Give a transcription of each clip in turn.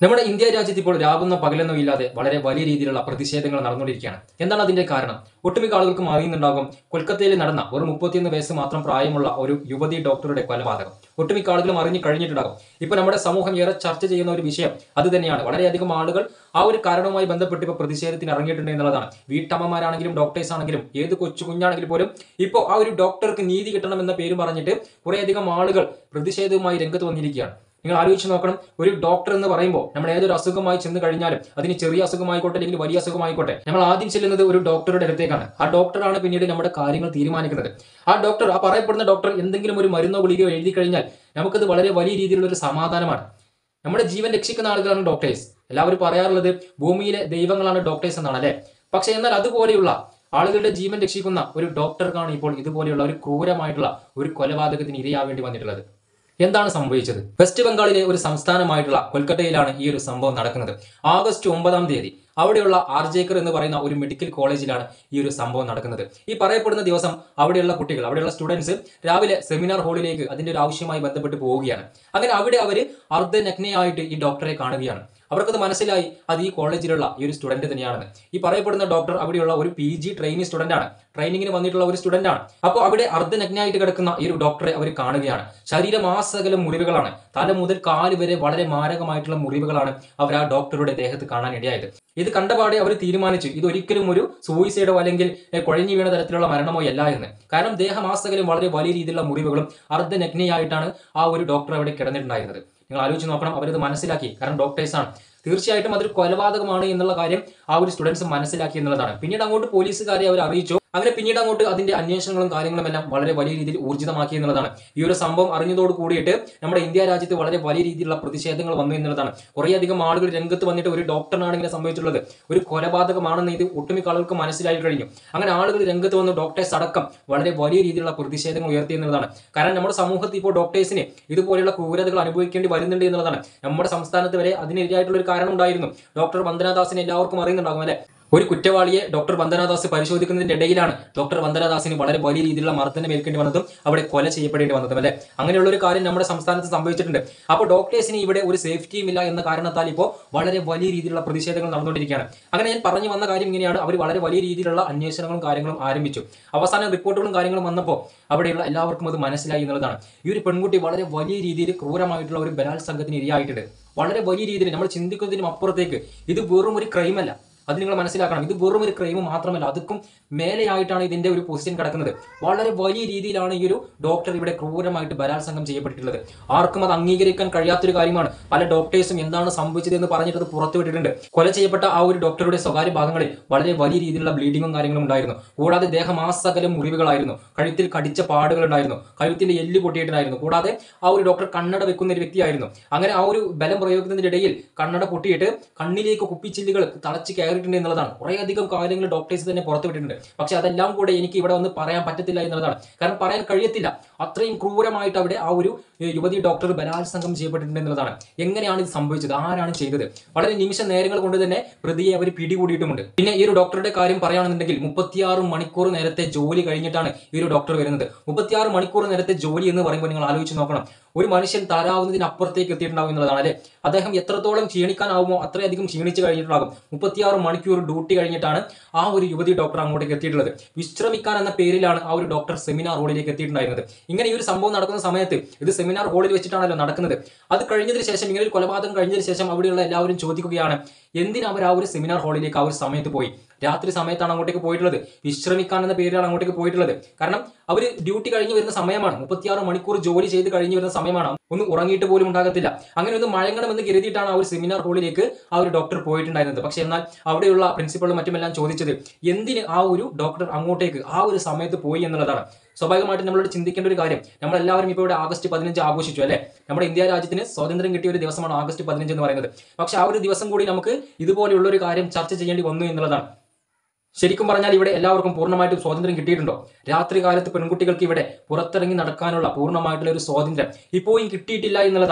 നമ്മുടെ ഇന്ത്യ രാജ്യത്ത് ഇപ്പോൾ രാവുന്ന പകലെന്നോ ഇല്ലാതെ വളരെ വലിയ രീതിയിലുള്ള പ്രതിഷേധങ്ങൾ നടന്നുകൊണ്ടിരിക്കുകയാണ്. എന്താണ് അതിന്റെ കാരണം? ഒട്ടുമിക്ക ആളുകൾക്കും അറിയുന്നുണ്ടാകും. കൊൽക്കത്തയിൽ നടന്ന ഒരു 31 വയസ്സ് മാത്രം പ്രായമുള്ള ഒരു യുവതി ഡോക്ടറുടെ കൊലപാതകം ഒട്ടുമിക്ക ആളുകളും അറിഞ്ഞു കഴിഞ്ഞിട്ടുണ്ടാകും. ഇപ്പൊ നമ്മുടെ സമൂഹം ഏറെ ചർച്ച ചെയ്യുന്ന ഒരു വിഷയം അത് തന്നെയാണ്. വളരെയധികം ആളുകൾ ആ ഒരു കാരണവുമായി ബന്ധപ്പെട്ട് ഇപ്പോൾ പ്രതിഷേധത്തിന് ഇറങ്ങിയിട്ടുണ്ട് എന്നുള്ളതാണ്. വീട്ടമ്മമാരാണെങ്കിലും ഡോക്ടേഴ്സ് ആണെങ്കിലും ഏത് കൊച്ചു കുഞ്ഞാണെങ്കിലും പോലും ഇപ്പോൾ ആ ഒരു ഡോക്ടർക്ക് നീതി കിട്ടണം എന്ന പേര് പറഞ്ഞിട്ട് കുറേയധികം ആളുകൾ പ്രതിഷേധവുമായി രംഗത്ത് വന്നിരിക്കുകയാണ്. നിങ്ങൾ ആലോചിച്ച് നോക്കണം, ഒരു ഡോക്ടർ എന്ന് പറയുമ്പോൾ നമ്മൾ ഏതൊരു അസുഖമായി ചെന്ന് കഴിഞ്ഞാലും അതിന് ചെറിയ അസുഖമായിക്കോട്ടെ അല്ലെങ്കിൽ വലിയ അസുഖമായിക്കോട്ടെ നമ്മൾ ആദ്യം ചെല്ലുന്നത് ഒരു ഡോക്ടറുടെ അടുത്തേക്കാണ്. ആ ഡോക്ടറാണ് പിന്നീട് നമ്മുടെ കാര്യങ്ങൾ തീരുമാനിക്കുന്നത്. ആ ഡോക്ടർ, ആ പറയപ്പെടുന്ന ഡോക്ടർ എന്തെങ്കിലും ഒരു മരുന്നോ ഗുളികയോ എഴുതി കഴിഞ്ഞാൽ നമുക്കത് വളരെ വലിയ രീതിയിലുള്ള ഒരു സമാധാനമാണ്. നമ്മുടെ ജീവൻ രക്ഷിക്കുന്ന ആളുകളാണ് ഡോക്ടേഴ്സ്. എല്ലാവരും പറയാറുള്ളത് ഭൂമിയിലെ ദൈവങ്ങളാണ് ഡോക്ടേഴ്സ് എന്നാണ് അല്ലെ. പക്ഷെ എന്നാൽ അതുപോലെയുള്ള ആളുകളുടെ ജീവൻ രക്ഷിക്കുന്ന ഒരു ഡോക്ടർക്കാണ് ഇപ്പോൾ ഇതുപോലെയുള്ള ഒരു ക്രൂരമായിട്ടുള്ള ഒരു കൊലപാതകത്തിന് ഇരയാവേണ്ടി വന്നിട്ടുള്ളത്. എന്താണ് സംഭവിച്ചത്? വെസ്റ്റ് ബംഗാളിലെ ഒരു സംസ്ഥാനമായിട്ടുള്ള കൊൽക്കത്തയിലാണ് ഈ ഒരു സംഭവം നടക്കുന്നത്. ആഗസ്റ്റ് 9 അവിടെയുള്ള ആർജേക്കർ എന്ന് പറയുന്ന ഒരു മെഡിക്കൽ കോളേജിലാണ് ഈ ഒരു സംഭവം നടക്കുന്നത്. ഈ പറയപ്പെടുന്ന ദിവസം അവിടെയുള്ള കുട്ടികൾ, അവിടെയുള്ള സ്റ്റുഡൻസ് രാവിലെ സെമിനാർ ഹാളിലേക്ക് അതിന്റെ ഒരു ആവശ്യമായി ബന്ധപ്പെട്ട് പോവുകയാണ്. അങ്ങനെ അവിടെ അവർ അർദ്ധനഗ്നയായിട്ട് ഈ ഡോക്ടറെ കാണുകയാണ്. അവർക്കത് മനസ്സിലായി അത് ഈ കോളേജിലുള്ള ഈ ഒരു സ്റ്റുഡന്റ് തന്നെയാണെന്ന്. ഈ പറയപ്പെടുന്ന ഡോക്ടർ അവിടെയുള്ള ഒരു PG ട്രെയിനിങ് സ്റ്റുഡന്റ് ആണ്, ട്രെയിനിങ്ങിന് വന്നിട്ടുള്ള ഒരു സ്റ്റുഡന്റ് ആണ്. അപ്പോൾ അവിടെ അർദ്ധനഗ്നയായിട്ട് കിടക്കുന്ന ഈ ഒരു ഡോക്ടറെ അവർ കാണുകയാണ്. ശരീരമാസകലം മുറിവുകളാണ്, തല മുതൽ കാല് വരെ വളരെ മാരകമായിട്ടുള്ള മുറിവുകളാണ് അവർ ആ ഡോക്ടറുടെ ദേഹത്ത് കാണാൻ ഇടയായത്. ഇത് കണ്ടപാടെ അവർ തീരുമാനിച്ചു ഇത് ഒരിക്കലും ഒരു സൂയിസൈഡോ അല്ലെങ്കിൽ കുഴഞ്ഞു വീണ തരത്തിലുള്ള മരണമോ അല്ല എന്ന്. കാരണം ദേഹമാസകലം വളരെ വലിയ രീതിയിലുള്ള മുറിവുകളും അർദ്ധനഗ്നയായിട്ടാണ് ആ ഒരു ഡോക്ടർ അവിടെ കിടന്നിട്ടുണ്ടായിരുന്നത്. നിങ്ങൾ ആലോചിച്ച് നോക്കണം, അവരത് മനസ്സിലാക്കി. കാരണം ഡോക്ടേഴ്സാണ്. തീർച്ചയായിട്ടും അതൊരു കൊലപാതകമാണ് എന്നുള്ള കാര്യം ആ ഒരു സ്റ്റുഡൻസ് മനസ്സിലാക്കി എന്നുള്ളതാണ്. പിന്നീട് അങ്ങോട്ട് പോലീസുകാരെ അവർ അറിയിച്ചു. അങ്ങനെ പിന്നീട് അങ്ങോട്ട് അതിന്റെ അന്വേഷണങ്ങളും കാര്യങ്ങളും എല്ലാം വളരെ വലിയ രീതിയിൽ ഊർജിതമാക്കി എന്നുള്ളതാണ്. ഈ ഒരു സംഭവം അറിഞ്ഞതോട് കൂടിയിട്ട് നമ്മുടെ ഇന്ത്യ രാജ്യത്ത് വളരെ വലിയ രീതിയിലുള്ള പ്രതിഷേധങ്ങൾ വന്നു എന്നുള്ളതാണ്. കുറേയധികം ആളുകൾ രംഗത്ത് വന്നിട്ട് ഒരു ഡോക്ടറിനാണ് ഇങ്ങനെ സംഭവിച്ചിട്ടുള്ളത്, ഒരു കൊലപാതകമാണെന്ന് ഇത് ഒട്ടുമിക്ക ആളുകൾക്ക് മനസ്സിലായി കഴിഞ്ഞു. അങ്ങനെ ആളുകൾ രംഗത്ത് വന്ന് ഡോക്ടേഴ്സ് അടക്കം വളരെ വലിയ രീതിയിലുള്ള പ്രതിഷേധങ്ങൾ ഉയർത്തി എന്നുള്ളതാണ്. കാരണം നമ്മുടെ സമൂഹത്തിൽ ഇപ്പോൾ ഡോക്ടേഴ്സിന് ഇതുപോലെയുള്ള ക്രൂരതകൾ അനുഭവിക്കേണ്ടി വരുന്നുണ്ട് എന്നുള്ളതാണ്. നമ്മുടെ സംസ്ഥാനത്ത് വരെ അതിനെതിരായിട്ടുള്ള ഒരു കാരണം ഉണ്ടായിരുന്നു. ഡോക്ടർ വന്ദനാദാസിനെ എല്ലാവർക്കും അറിയുന്നുണ്ടാകും അല്ലെ. ഒരു കുറ്റവാളിയെ ഡോക്ടർ വന്ദനാദാസ് പരിശോധിക്കുന്നതിന്റെ ഇടയിലാണ് ഡോക്ടർ വന്ദനാദാസിന് വളരെ വലിയ രീതിയിലുള്ള മർദ്ദനം ഏൽക്കേണ്ടി വന്നതും അവിടെ കൊല ചെയ്യപ്പെടേണ്ടി വന്നതും അല്ലെ. അങ്ങനെയുള്ള ഒരു കാര്യം നമ്മുടെ സംസ്ഥാനത്ത് സംഭവിച്ചിട്ടുണ്ട്. അപ്പോൾ ഡോക്ടേഴ്സിന് ഇവിടെ ഒരു സേഫ്റ്റിയും ഇല്ല എന്ന കാരണത്താൽ ഇപ്പോൾ വളരെ വലിയ രീതിയിലുള്ള പ്രതിഷേധങ്ങൾ നടന്നുകൊണ്ടിരിക്കുകയാണ്. അങ്ങനെ ഞാൻ പറഞ്ഞു വന്ന കാര്യം ഇങ്ങനെയാണ്. അവർ വളരെ വലിയ രീതിയിലുള്ള അന്വേഷണങ്ങളും കാര്യങ്ങളും ആരംഭിച്ചു. അവസാന റിപ്പോർട്ടുകളും കാര്യങ്ങളും വന്നപ്പോൾ അവിടെയുള്ള എല്ലാവർക്കും അത് മനസ്സിലായി എന്നുള്ളതാണ്. ഈ ഒരു പെൺകുട്ടി വളരെ വലിയ രീതിയിൽ ക്രൂരമായിട്ടുള്ള ഒരു ബലാത്സംഗത്തിന് ഇരയായിട്ടുണ്ട്. വളരെ വലിയ രീതിയിൽ നമ്മൾ ചിന്തിക്കുന്നതിനും അപ്പുറത്തേക്ക് ഇത് വെറും ഒരു ക്രൈമല്ല. അത് നിങ്ങൾ മനസ്സിലാക്കണം. ഇത് വെറും ഒരു ക്രൈം മാത്രമല്ല, അതുക്കും മേലെയായിട്ടാണ് ഇതിന്റെ ഒരു പൊസിഷൻ കിടക്കുന്നത്. വളരെ വലിയ രീതിയിലാണ് ഈ ഒരു ഡോക്ടർ ഇവിടെ ക്രൂരമായിട്ട് ബലാത്സംഗം ചെയ്യപ്പെട്ടിട്ടുള്ളത്. ആർക്കും അത് അംഗീകരിക്കാൻ കഴിയാത്തൊരു കാര്യമാണ്. പല ഡോക്ടേഴ്സും എന്താണ് സംഭവിച്ചത് എന്ന് പറഞ്ഞിട്ട് അത് പുറത്തുവിട്ടിട്ടുണ്ട്. കൊല ചെയ്യപ്പെട്ട ആ ഒരു ഡോക്ടറുടെ സ്വകാര്യ ഭാഗങ്ങളിൽ വളരെ വലിയ രീതിയിലുള്ള ബ്ലീഡിങ്ങും കാര്യങ്ങളും ഉണ്ടായിരുന്നു. കൂടാതെ ദേഹമാസകലം മുറിവുകളായിരുന്നു, കഴുത്തിൽ കടിച്ച പാടുകൾ ഉണ്ടായിരുന്നു, കഴുത്തിന്റെ എല്ല് പൊട്ടിയിട്ടുണ്ടായിരുന്നു. കൂടാതെ ആ ഒരു ഡോക്ടർ കണ്ണട വെക്കുന്ന ഒരു വ്യക്തിയായിരുന്നു. അങ്ങനെ ആ ഒരു ബലം പ്രയോഗിക്കുന്നതിന്റെ ഇടയിൽ കണ്ണട പൊട്ടിയിട്ട് കണ്ണിലേക്ക് കുപ്പിച്ചില്ലുകൾ തളച്ച് കയറിയിട്ടുണ്ട് എന്നുള്ളതാണ്. കുറേയധികം കാര്യങ്ങൾ ഡോക്ടേഴ്സ് തന്നെ പുറത്തുവിട്ടിട്ടുണ്ട്. പക്ഷെ അതെല്ലാം കൂടെ എനിക്ക് ഇവിടെ വന്ന് പറയാൻ പറ്റത്തില്ല എന്നുള്ളതാണ്. കാരണം പറയാൻ കഴിയത്തില്ല. അത്രയും ക്രൂരമായിട്ട് അവിടെ ആ ഒരു യുവതി ഡോക്ടർ ബലാത്സംഗം ചെയ്യപ്പെട്ടിട്ടുണ്ട് എന്നുള്ളതാണ്. എങ്ങനെയാണ് ഇത് സംഭവിച്ചത്, ആരാണ് ചെയ്തത്? വളരെ നിമിഷ നേരങ്ങൾ കൊണ്ട് തന്നെ പ്രതിയെ അവർ പിടികൂടിയിട്ടുമുണ്ട്. പിന്നെ ഈ ഒരു ഡോക്ടറുടെ കാര്യം പറയുകയാണെന്നുണ്ടെങ്കിൽ 36 മണിക്കൂർ നേരത്തെ ജോലി കഴിഞ്ഞിട്ടാണ് ഈ ഒരു ഡോക്ടർ വരുന്നത്. 36 മണിക്കൂർ നേരത്തെ ജോലി എന്ന് പറയുമ്പോൾ നിങ്ങൾ ആലോചിച്ച് നോക്കണം, ഒരു മനുഷ്യൻ താരാവുന്നതിന് അപ്പുറത്തേക്ക് എത്തിയിട്ടുണ്ടാവും എന്നുള്ളതാണ് അല്ലെ. അദ്ദേഹം എത്രത്തോളം ക്ഷീണിക്കാനാവുമോ അത്രയധികം ക്ഷീണിച്ച് കഴിഞ്ഞിട്ടുണ്ടാകും. 36 മണിക്കൂർ ഡ്യൂട്ടി കഴിഞ്ഞിട്ടാണ് ആ ഒരു യുവതി ഡോക്ടർ അങ്ങോട്ടേക്ക് എത്തിയിട്ടുള്ളത്. വിശ്രമിക്കാൻ എന്ന പേരിലാണ് ആ ഒരു ഡോക്ടർ സെമിനാർ ഹാളിലേക്ക് എത്തിയിട്ടുണ്ടായിരുന്നത്. ഇങ്ങനെ ഈ ഒരു സംഭവം നടക്കുന്ന സമയത്ത് ഇത് സെമിനാർ ഹാളിൽ വെച്ചിട്ടാണല്ലോ നടക്കുന്നത്. അത് കഴിഞ്ഞതിന് ശേഷം, ഇങ്ങനെ ഒരു കൊലപാതകം കഴിഞ്ഞതിന് ശേഷം അവിടെയുള്ള എല്ലാവരും ചോദിക്കുകയാണ് എന്തിനാ അവർ ആ ഒരു സെമിനാർ ഹാളിലേക്ക് ആ ഒരു സമയത്ത് പോയി? രാത്രി സമയത്താണ് അങ്ങോട്ടേക്ക് പോയിട്ടുള്ളത്. വിശ്രമിക്കാൻ എന്ന പേരിലാണ് അങ്ങോട്ടേക്ക് പോയിട്ടുള്ളത്. കാരണം അവർ ഡ്യൂട്ടി കഴിഞ്ഞ് വരുന്ന സമയമാണ്. 36 മണിക്കൂർ ജോലി ചെയ്ത് കഴിഞ്ഞ് വരുന്ന സമയമാണ്. ഒന്ന് ഉറങ്ങിയിട്ട് പോലും ഉണ്ടാകത്തില്ല. അങ്ങനെ ഒന്ന് മഴങ്ങണമെന്ന് കരുതിയിട്ടാണ് ആ ഒരു സെമിനാർ ഹാളിലേക്ക് ആ ഒരു ഡോക്ടർ പോയിട്ടുണ്ടായിരുന്നത്. പക്ഷെ എന്നാൽ അവിടെയുള്ള പ്രിൻസിപ്പളും മറ്റുമെല്ലാം ചോദിച്ചത് എന്തിന് ആ ഒരു ഡോക്ടർ അങ്ങോട്ടേക്ക് ആ ഒരു സമയത്ത് പോയി എന്നുള്ളതാണ്. സ്വാഭാവികമായിട്ടും നമ്മളോട് ചിന്തിക്കേണ്ട ഒരു കാര്യം, നമ്മളെല്ലാവരും ഇപ്പോൾ ഇവിടെ ആഗസ്റ്റ് 15 ആഘോഷിച്ചു അല്ലെ. നമ്മുടെ ഇന്ത്യ രാജ്യത്തിന് സ്വാതന്ത്ര്യം കിട്ടിയ ഒരു ദിവസമാണ് ആഗസ്റ്റ് 15 എന്ന് പറയുന്നത്. പക്ഷെ ആ ഒരു ദിവസം കൂടി നമുക്ക് ഇതുപോലെയുള്ള ഒരു കാര്യം ചർച്ച ചെയ്യേണ്ടി വന്നു എന്നുള്ളതാണ്. ശരിക്കും പറഞ്ഞാൽ ഇവിടെ എല്ലാവർക്കും പൂർണ്ണമായിട്ടും സ്വാതന്ത്ര്യം കിട്ടിയിട്ടുണ്ടോ? രാത്രി കാലത്ത് പെൺകുട്ടികൾക്ക് ഇവിടെ പുറത്തിറങ്ങി നടക്കാനുള്ള പൂർണ്ണമായിട്ടുള്ള ഒരു സ്വാതന്ത്ര്യം ഇപ്പോഴും കിട്ടിയിട്ടില്ല എന്നുള്ളതാണ്.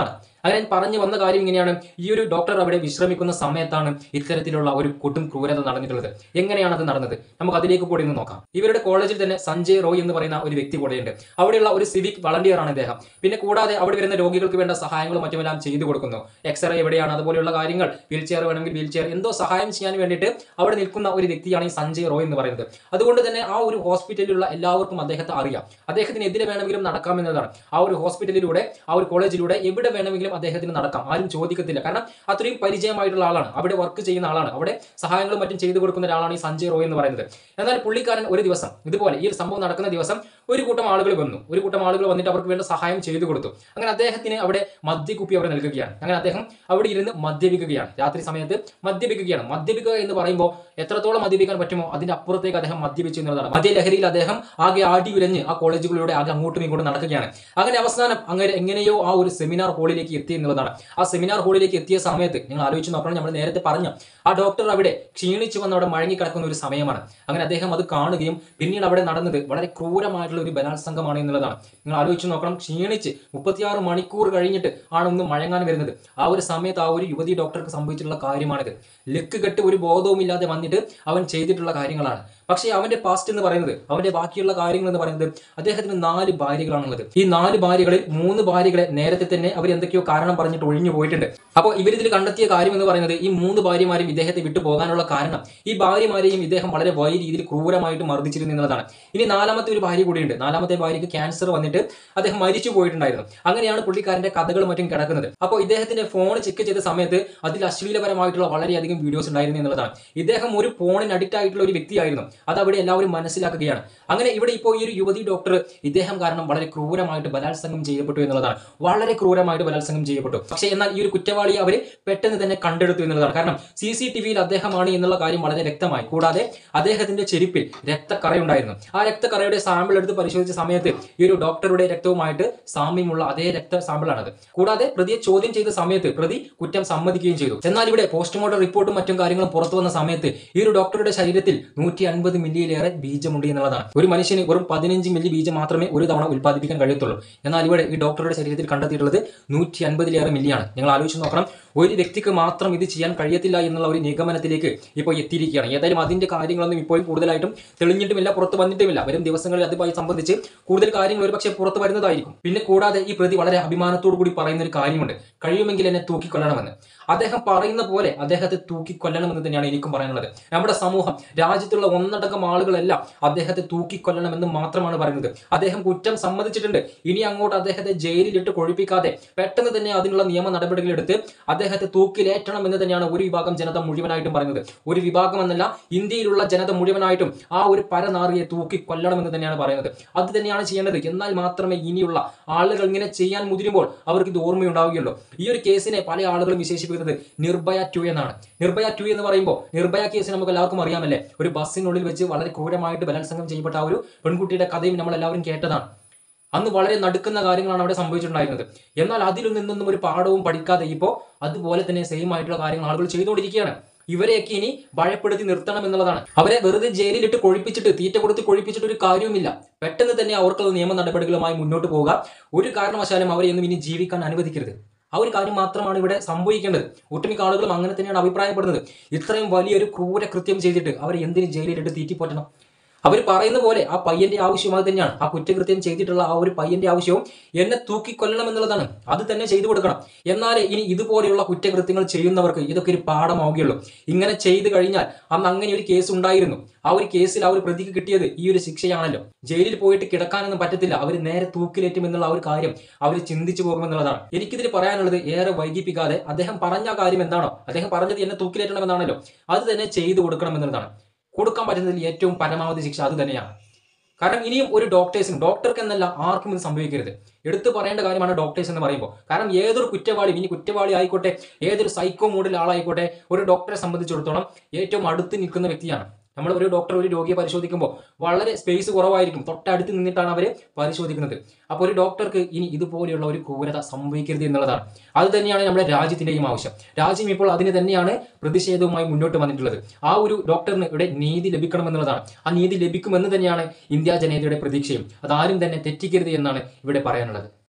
അങ്ങനെ ഞാൻ പറഞ്ഞു വന്ന കാര്യം ഇങ്ങനെയാണ്. ഈ ഒരു ഡോക്ടർ അവിടെ വിശ്രമിക്കുന്ന സമയത്താണ് ഇത്തരത്തിലുള്ള ഒരു കൊടും ക്രൂരത നടന്നിട്ടുള്ളത്. എങ്ങനെയാണ് അത് നടന്നത്? നമുക്ക് അതിലേക്ക് കൂടി ഒന്ന് നോക്കാം. ഇവരുടെ കോളേജിൽ തന്നെ സഞ്ജയ് റോയ് എന്ന് പറയുന്ന ഒരു വ്യക്തി കൂടെയുണ്ട്. അവിടെയുള്ള ഒരു സിവിക് വളണ്ടിയർ ആണ് ഇദ്ദേഹം. പിന്നെ കൂടാതെ അവിടെ വരുന്ന രോഗികൾക്ക് വേണ്ട സഹായങ്ങളും മറ്റുമെല്ലാം ചെയ്തു കൊടുക്കുന്നു. എക്സ്റേ എവിടെയാണ്, അതുപോലെയുള്ള കാര്യങ്ങൾ, വീൽ ചെയർ വേണമെങ്കിൽ വീൽ ചെയർ, എന്തോ സഹായം ചെയ്യാൻ വേണ്ടിയിട്ട് അവിടെ നിൽക്കുന്ന ഒരു വ്യക്തിയാണ് ഈ സഞ്ജയ് റോയ് എന്ന് പറയുന്നത്. അതുകൊണ്ട് തന്നെ ആ ഒരു ഹോസ്പിറ്റലിലുള്ള എല്ലാവർക്കും അദ്ദേഹത്തെ അറിയാം. അദ്ദേഹത്തിന് എതിരെ വേണമെങ്കിലും നടക്കാം എന്നതാണ്. ആ ഒരു ഹോസ്പിറ്റലിലൂടെ, ആ ഒരു കോളേജിലൂടെ എവിടെ വേണമെങ്കിലും അദ്ദേഹത്തിന് നടക്കാം, ആരും ചോദിക്കത്തില്ല. കാരണം അത്രയും പരിചയമായിട്ടുള്ള ആളാണ്, അവിടെ വർക്ക് ചെയ്യുന്ന ആളാണ്, അവിടെ സഹായങ്ങളും മറ്റും ചെയ്തു കൊടുക്കുന്ന ഒരാളാണ് ഈ സഞ്ജയ് റോയ് എന്ന് പറയുന്നത്. എന്നാൽ പുള്ളിക്കാരൻ ഒരു ദിവസം ഇതുപോലെ ഈ ഒരു സംഭവം നടക്കുന്ന ദിവസം ഒരു കൂട്ടം ആളുകൾ വന്നിട്ട് അവർക്ക് വേണ്ട സഹായം ചെയ്തു കൊടുത്തു. അങ്ങനെ അദ്ദേഹത്തിന് അവിടെ മദ്യക്കുപ്പി അവർ നൽകുകയാണ്. അങ്ങനെ അദ്ദേഹം അവിടെ ഇരുന്ന് മദ്യപിക്കുകയാണ്. രാത്രി സമയത്ത് മദ്യപിക്കുകയാണ്. മദ്യപിക്കുക എന്ന് പറയുമ്പോൾ എത്രത്തോളം മദ്യപിക്കാൻ പറ്റുമോ അതിന്റെ അപ്പുറത്തേക്ക് അദ്ദേഹം മദ്യപിച്ചു എന്നുള്ളതാണ്. മദ്യലഹരിയിൽ അദ്ദേഹം ആകെ ആടി ഉലഞ്ഞ് ആ കോളേജുകളിലൂടെ ആകെ അങ്ങോട്ടും ഇങ്ങോട്ടും നടക്കുകയാണ്. അങ്ങനെ അവസാനം അങ്ങനെ എങ്ങനെയോ ആ ഒരു സെമിനാർ ഹാളിലേക്ക് എത്തി എന്നുള്ളതാണ്. ആ സെമിനാർ ഹാളിലേക്ക് എത്തിയ സമയത്ത് നിങ്ങൾ ആലോചിച്ച് നോക്കണം, നമ്മൾ നേരത്തെ പറഞ്ഞ ആ ഡോക്ടർ അവിടെ ക്ഷീണിച്ചു വന്ന് അവിടെ മഴങ്ങിക്കിടക്കുന്ന ഒരു സമയമാണ്. അങ്ങനെ അദ്ദേഹം അത് കാണുകയും പിന്നീട് അവിടെ നടന്നത് വളരെ ക്രൂരമായിട്ടുള്ള ഒരു ബലാത്സംഗമാണ് എന്നുള്ളതാണ്. നിങ്ങൾ ആലോചിച്ച് നോക്കണം, ക്ഷീണിച്ച് 36 മണിക്കൂർ കഴിഞ്ഞിട്ട് ആണ് ഒന്ന് മഴങ്ങാൻ വരുന്നത്. ആ ഒരു സമയത്ത് ആ ഒരു യുവതി ഡോക്ടർക്ക് സംഭവിച്ചിട്ടുള്ള കാര്യമാണിത്. ലക്ക് കെട്ട് ഒരു ബോധവുമില്ലാതെ വന്നിട്ട് അവൻ ചെയ്തിട്ടുള്ള കാര്യങ്ങളാണ്. പക്ഷേ അവന്റെ പാസ്റ്റ് എന്ന് പറയുന്നത്, അവന്റെ ബാക്കിയുള്ള കാര്യങ്ങൾ എന്ന് പറയുന്നത്, അദ്ദേഹത്തിന് 4 ഭാര്യകളാണുള്ളത്. ഈ 4 ഭാര്യകളിൽ 3 ഭാര്യകളെ നേരത്തെ തന്നെ അവർ എന്തൊക്കെയോ കാരണം പറഞ്ഞിട്ട് ഒഴിഞ്ഞു പോയിട്ടുണ്ട്. അപ്പോൾ ഇവരിതിൽ കണ്ടെത്തിയ കാര്യം എന്ന് പറയുന്നത് ഈ 3 ഭാര്യമാരും ഇദ്ദേഹത്തെ വിട്ടു പോകാനുള്ള കാരണം ഈ ഭാര്യമാരെയും ഇദ്ദേഹം വളരെ വലിയ രീതിയിൽ ക്രൂരമായിട്ട് മർദ്ദിച്ചിരുന്നു എന്നുള്ളതാണ്. ഇനി 4ാമത്തെ ഒരു ഭാര്യ കൂടിയുണ്ട്. 4ാമത്തെ ഭാര്യയ്ക്ക് ക്യാൻസർ വന്നിട്ട് അദ്ദേഹം മരിച്ചു പോയിട്ടുണ്ടായിരുന്നു. അങ്ങനെയാണ് പുള്ളിക്കാരന്റെ കഥകൾ മറ്റും കിടക്കുന്നത്. അപ്പോൾ ഇദ്ദേഹത്തിന്റെ ഫോൺ ചെക്ക് ചെയ്ത സമയത്ത് അതിൽ അശ്ലീലപരമായിട്ടുള്ള വളരെയധികം വീഡിയോസ് ഉണ്ടായിരുന്നു എന്നുള്ളതാണ്. ഇദ്ദേഹം ഒരു ഫോണിന് അഡിക്റ്റ് ആയിട്ടുള്ള ഒരു വ്യക്തിയായിരുന്നു. അത് അവിടെ എല്ലാവരും മനസ്സിലാക്കുകയാണ്. അങ്ങനെ ഇവിടെ ഇപ്പോൾ ഈ ഒരു യുവതി ഡോക്ടർ ഇദ്ദേഹം കാരണം വളരെ ക്രൂരമായിട്ട് ബലാത്സംഗം ചെയ്യപ്പെട്ടു എന്നുള്ളതാണ്. വളരെ ക്രൂരമായിട്ട് ബലാത്സംഗം ചെയ്യപ്പെട്ടു. പക്ഷേ എന്നാൽ ഈ ഒരു കുറ്റവാളിയെ അവർ പെട്ടെന്ന് തന്നെ കണ്ടെടുത്തു എന്നുള്ളതാണ്. കാരണം CCTV-യിൽ അദ്ദേഹമാണ് എന്നുള്ള കാര്യം വളരെ വ്യക്തമായി. കൂടാതെ അദ്ദേഹത്തിന്റെ ചെരുപ്പിൽ രക്തക്കറയുണ്ടായിരുന്നു. ആ രക്തക്കറയുടെ സാമ്പിൾ എടുത്ത് പരിശോധിച്ച സമയത്ത് ഈ ഒരു ഡോക്ടറുടെ രക്തവുമായിട്ട് സാമ്യമുള്ള അതേ രക്ത സാമ്പിളാണത്. കൂടാതെ പ്രതിയെ ചോദ്യം ചെയ്ത സമയത്ത് പ്രതി കുറ്റം സമ്മതിക്കുകയും ചെയ്തു. എന്നാൽ ഇവിടെ പോസ്റ്റ്മോർട്ടം റിപ്പോർട്ടും മറ്റും കാര്യങ്ങളും പുറത്തു വന്ന സമയത്ത് ഈ ഒരു ഡോക്ടറുടെ ശരീരത്തിൽ 150 മില്ലിയിലേറെ ബീജമുണ്ട് എന്നുള്ളതാണ്. ഒരു മനുഷ്യന് വെറും 15 മില്ലി ബീജം മാത്രമേ ഒരു തവണ ഉൽപ്പാദിപ്പിക്കാൻ കഴിയത്തുള്ളൂ. എന്നാൽ ഇവിടെ ഈ ഡോക്ടറുടെ ശരീരത്തിൽ കണ്ടെത്തിയിട്ടുള്ളത് 150-ലേറെ മില്ലിയാണ്. നിങ്ങൾ ആലോചിച്ച് നോക്കണം, ഒരു വ്യക്തിക്ക് മാത്രം ഇത് ചെയ്യാൻ കഴിയത്തില്ല എന്നുള്ള ഒരു നിഗമനത്തിലേക്ക് ഇപ്പോൾ എത്തിയിരിക്കുകയാണ്. ഏതായാലും അതിന്റെ കാര്യങ്ങളൊന്നും ഇപ്പോഴും കൂടുതലായിട്ടും തെളിഞ്ഞിട്ടുമില്ല, പുറത്ത് വന്നിട്ടുമില്ല. വരും ദിവസങ്ങളിൽ അതുമായി സംബന്ധിച്ച് കൂടുതൽ കാര്യങ്ങൾ ഒരുപക്ഷെ പുറത്ത് വരുന്നതായിരിക്കും. പിന്നെ കൂടാതെ ഈ പ്രതി വളരെ അഭിമാനത്തോടു കൂടി പറയുന്ന ഒരു കാര്യമുണ്ട്, കഴിയുമെങ്കിൽ എന്നെ തൂക്കിക്കൊല്ലണമെന്ന്. അദ്ദേഹം പറയുന്ന പോലെ അദ്ദേഹത്തെ തൂക്കിക്കൊല്ലണമെന്ന് തന്നെയാണ് എനിക്കും പറയാനുള്ളത്. നമ്മുടെ സമൂഹം, രാജ്യത്തുള്ള ഒന്നടങ്കം ആളുകളെല്ലാം അദ്ദേഹത്തെ തൂക്കിക്കൊല്ലണമെന്ന് മാത്രമാണ് പറയുന്നത്. അദ്ദേഹം കുറ്റം സമ്മതിച്ചിട്ടുണ്ട്. ഇനി അങ്ങോട്ട് അദ്ദേഹത്തെ ജയിലിലിട്ട് കൊഴിപ്പിക്കാതെ പെട്ടെന്ന് തന്നെ അതിനുള്ള നിയമ നടപടികൾ എടുത്ത് അദ്ദേഹത്തെ തൂക്കിലേറ്റണം എന്ന് തന്നെയാണ് ഒരു വിഭാഗം ജനത മുഴുവനായിട്ടും പറയുന്നത്. ഒരു വിഭാഗം എന്നല്ല, ഇന്ത്യയിലുള്ള ജനത മുഴുവനായിട്ടും ആ ഒരു പരനാറിയെ തൂക്കിക്കൊല്ലണമെന്ന് തന്നെയാണ് പറയുന്നത്. അത് തന്നെയാണ് ചെയ്യേണ്ടത്. എന്നാൽ മാത്രമേ ഇനിയുള്ള ആളുകൾ ഇങ്ങനെ ചെയ്യാൻ മുതിരുമ്പോൾ അവർക്ക് ഇത് ഓർമ്മയുണ്ടാവുകയുള്ളൂ. ഈ ഒരു കേസിനെ പല ആളുകളും വിശേഷിപ്പിക്കുന്നത് നിർഭയ 2 എന്നാണ്. നിർഭയ 2 എന്ന് പറയുമ്പോൾ നിർഭയ കേസ് നമുക്ക് എല്ലാവർക്കും അറിയാമല്ലേ. ഒരു ബസ്സിനുള്ളിൽ വെച്ച് വളരെ ക്രൂരമായിട്ട് ബലാത്സംഗം ചെയ്യപ്പെട്ട ആ ഒരു പെൺകുട്ടിയുടെ കഥയും നമ്മൾ എല്ലാവരും കേട്ടതാണ്. അന്ന് വളരെ നടുക്കുന്ന കാര്യങ്ങളാണ് അവിടെ സംഭവിച്ചിട്ടുണ്ടായിരുന്നത്. എന്നാൽ അതിൽ നിന്നൊന്നും ഒരു പാഠവും പഠിക്കാതെ ഇപ്പോൾ അതുപോലെ തന്നെ സെയിം ആയിട്ടുള്ള കാര്യങ്ങൾ ആളുകൾ ചെയ്തുകൊണ്ടിരിക്കുകയാണ്. ഇവരെയൊക്കെ ഇനി ഭയപ്പെടുത്തി നിർത്തണം എന്നുള്ളതാണ്. അവരെ വെറുതെ ജയിലിലിട്ട് കൊഴിപ്പിച്ചിട്ട്, തീറ്റ കൊടുത്ത് കൊഴിപ്പിച്ചിട്ട് ഒരു കാര്യവുമില്ല. പെട്ടെന്ന് തന്നെ അവർക്കുള്ള നിയമ നടപടികളുമായി മുന്നോട്ട് പോവുക. ഒരു കാരണവശാലും അവരെയൊന്നും ഇനി ജീവിക്കാൻ അനുവദിക്കരുത്. ആ ഒരു കാര്യം മാത്രമാണ് ഇവിടെ സംഭവിക്കേണ്ടത്. ഒട്ടുമിക്ക ആളുകളും അങ്ങനെ തന്നെയാണ് അഭിപ്രായപ്പെടുന്നത്. ഇത്രയും വലിയൊരു ക്രൂര കൃത്യം ചെയ്തിട്ട് അവരെ എന്തിന് ജയിലിലിട്ട് തീറ്റിപ്പോറ്റണം? അവർ പറയുന്ന പോലെ ആ പയ്യന്റെ ആവശ്യം അത് തന്നെയാണ്. ആ കുറ്റകൃത്യം ചെയ്തിട്ടുള്ള ആ ഒരു പയ്യന്റെ ആവശ്യവും എന്നെ തൂക്കിക്കൊല്ലണം എന്നുള്ളതാണ്. അത് തന്നെ ചെയ്തു കൊടുക്കണം. എന്നാലേ ഇനി ഇതുപോലെയുള്ള കുറ്റകൃത്യങ്ങൾ ചെയ്യുന്നവർക്ക് ഇതൊക്കെ ഒരു പാഠമാവുകയുള്ളൂ. ഇങ്ങനെ ചെയ്തു കഴിഞ്ഞാൽ അന്ന് അങ്ങനെ ഒരു കേസ് ഉണ്ടായിരുന്നു. ആ ഒരു കേസിൽ ആ ഒരു പ്രതിക്ക് കിട്ടിയത് ഈ ഒരു ശിക്ഷയാണല്ലോ. ജയിലിൽ പോയിട്ട് കിടക്കാനൊന്നും പറ്റത്തില്ല. അവർ നേരെ തൂക്കിലേറ്റും എന്നുള്ള ആ ഒരു കാര്യം അവർ ചിന്തിച്ചു പോകുമെന്നുള്ളതാണ്. എനിക്കിതിൽ പറയാനുള്ളത്, ഏറെ വൈകിപ്പിക്കാതെ അദ്ദേഹം പറഞ്ഞ കാര്യം എന്താണോ, അദ്ദേഹം പറഞ്ഞത് എന്നെ തൂക്കിലേറ്റണമെന്നാണല്ലോ, അത് തന്നെ ചെയ്തു കൊടുക്കണം എന്നുള്ളതാണ്. കൊടുക്കാൻ പറ്റുന്നതിൽ ഏറ്റവും പരമാവധി ശിക്ഷ അത് തന്നെയാണ്. കാരണം ഇനിയും ഒരു ഡോക്ടർക്ക് എന്നല്ല ആർക്കും ഇത് സംഭവിക്കരുത്. എടുത്തു പറയേണ്ട കാര്യമാണ് ഡോക്ടേഴ്സ് എന്ന് പറയുമ്പോൾ. കാരണം ഏതൊരു കുറ്റവാളിയും, ഇനി കുറ്റവാളി ആയിക്കോട്ടെ, ഏതൊരു സൈക്കോ മൂഡിൽ ആളായിക്കോട്ടെ, ഒരു ഡോക്ടറെ സംബന്ധിച്ചിടത്തോളം ഏറ്റവും അടുത്ത് നിൽക്കുന്ന വ്യക്തിയാണ്. നമ്മൾ ഒരു ഡോക്ടർ ഒരു രോഗിയെ പരിശോധിക്കുമ്പോൾ വളരെ സ്പേസ് കുറവായിരിക്കും, തൊട്ടടുത്ത് നിന്നിട്ടാണ് അവർ പരിശോധിക്കുന്നത്. അപ്പോൾ ഒരു ഡോക്ടർക്ക് ഇനി ഇതുപോലെയുള്ള ഒരു ക്രൂരത സംഭവിക്കരുത് എന്നുള്ളതാണ്. അത് തന്നെയാണ് നമ്മുടെ രാജ്യത്തിന്റെയും ആവശ്യം. രാജ്യം ഇപ്പോൾ അതിന് തന്നെയാണ് പ്രതിഷേധവുമായി മുന്നോട്ട് വന്നിട്ടുള്ളത്. ആ ഒരു ഡോക്ടറിന് ഇവിടെ നീതി ലഭിക്കണം എന്നുള്ളതാണ്. ആ നീതി ലഭിക്കുമെന്ന് തന്നെയാണ് ഇന്ത്യ ജനതയുടെ പ്രതീക്ഷയും. അതാരും തന്നെ തെറ്റിക്കരുത് എന്നാണ് ഇവിടെ പറയാനുള്ളത്.